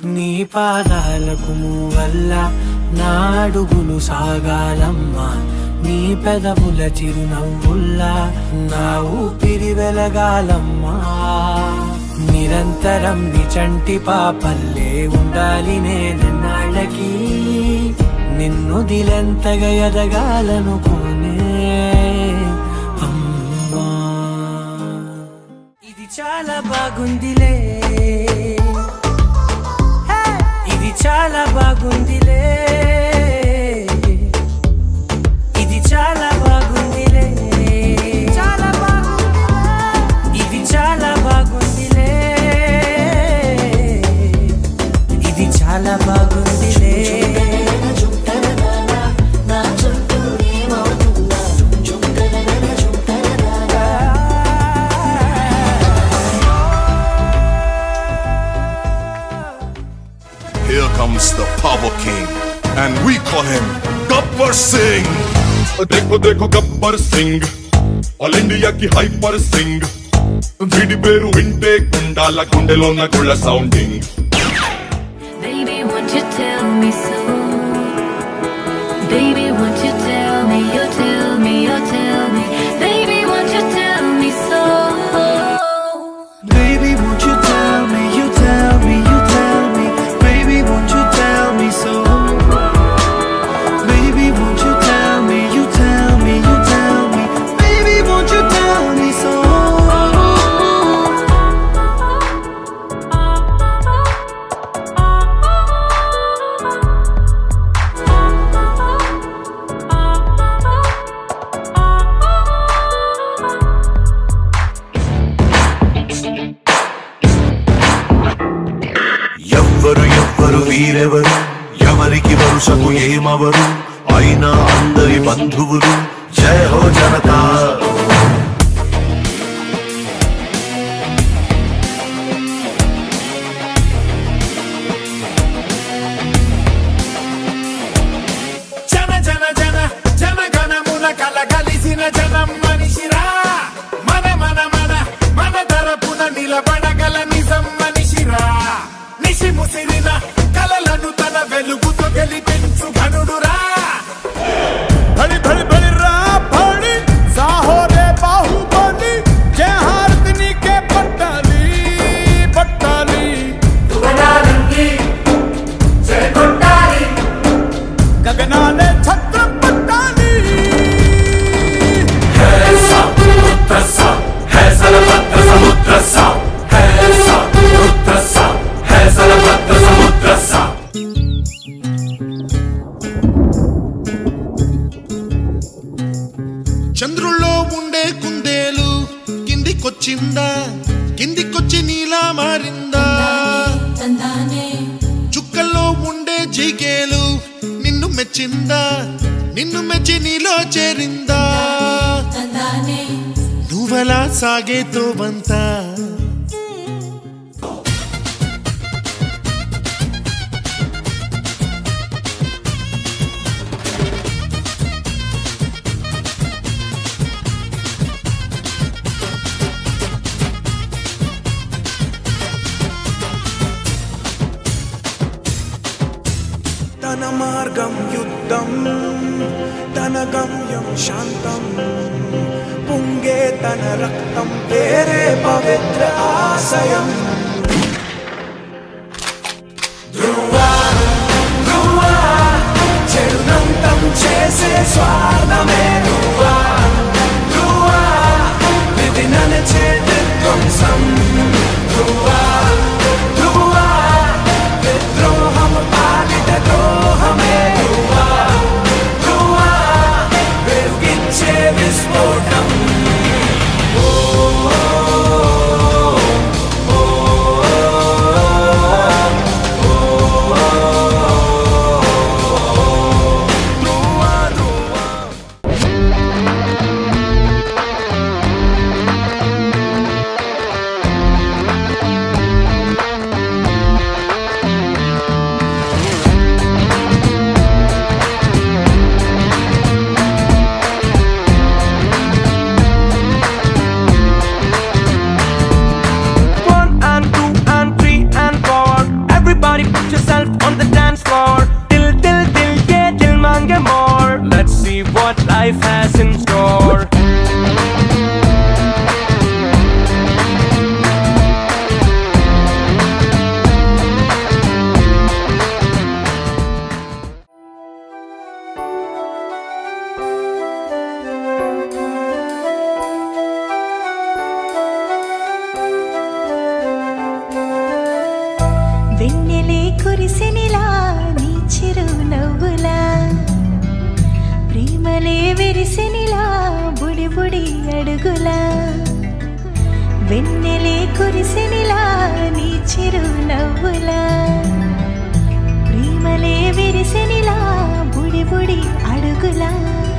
నీ పాదాలకు మూవల్ల నా అడుగులు సాగాలమ్మా నీ పెదవుల చిరునవ్వుల్లా నా ఊపిరి వెలగాలమ్మా నిరంతరం నీ చంటి పాపల్లే ఉండాలి నేనన్నాళ్ళకి నిన్ను దిలెంతగా ఎదగాలనుకోనే అమ్మా ఇది చాలా బాగుందిలే ఇది చాలా బాగుందిలే ఇది చాలా బాగుందిలే చాలా బాగుంది ఇది చాలా బాగుందిలే ఇది చాలా బాగుందిలే Here comes the Power King, and we call him Gabbar Singh. देखो देखो गब्बर सिंह, ऑल इंडिया की हाइपर सिंह. वीडी पेरू विंटे गुंडाला गुंडेलोना गुल्ला sounding. Baby, won't you tell me so? Baby, won't you tell me? You tell me, you tell me. Baby, won't you tell me so? Baby, won't you tell me? You tell me, you tell me. Baby, won't you tell me so? Baby, won't you tell me? You tell me, you tell me. Baby, won't you tell me so? ఎవ్వరు వీరెవరు ఎవరికి వరుసకు ఏమవరు అయినా అందరి బంధువులు జయ హో జనతా జన జన జన జన గణమున కలగలిసిన జనం మనిషిరా మన మన మన మన తరపున నిలబడగల నిజం మనిషిరా నిశి ముసిరిన కలలను తన వెలుగుతో గెలిపించు ఘనుడురా భలి భలి భలి రా భలి సాహోరే బాహుబలి జయ హారతి నీకే పట్టాలి పట్టాలి తుగనాలింగి జయ కొట్టాలి గగనాలే ఛత్రం పట్టాలి హే సా రుద్ర సా హే సలభద్ర సముద్ర సా హే సా రుద్ర సా హే సలభద్ర సముద్ర సా చంద్రుల్లో ఉండే కుందేలు కిందికొచ్చిందా కిందికొచ్చి నీలా మారిందా చుక్కల్లో ఉండే జిగేలు నిన్ను మెచ్చిందా నిన్ను మెచ్చి నీలో చేరిందా నువ్వలా సాగేతో బంతా తన మార్గం యుద్ధం తన గమ్యం శాంతం పొంగే తన రక్తం పేరే పవిత్ర ఆశయం ధ్రువా ధ్రువా చెడునంతం చేసే స్వార్థమే ధ్రువా ధ్రువా విధి ననచే ధ్వంసం ధ్రువా ధ్రువా విద్రోహం పాలిట ద్రోహమే ధ్రువా ధ్రువా వెలుగిచ్చే విస్ఫోటం ఓ ఓ ఓ వెన్నెలే కురిసెనిలా నీ చిరు నవ్వులా ప్రేమలే విరిసెనిలా బుడి బుడి అడుగులా వెన్నెలే కురిసెనిలా నీ చిరు నవ్వులా ప్రేమలే విరిసెనిలా బుడి బుడి అడుగులా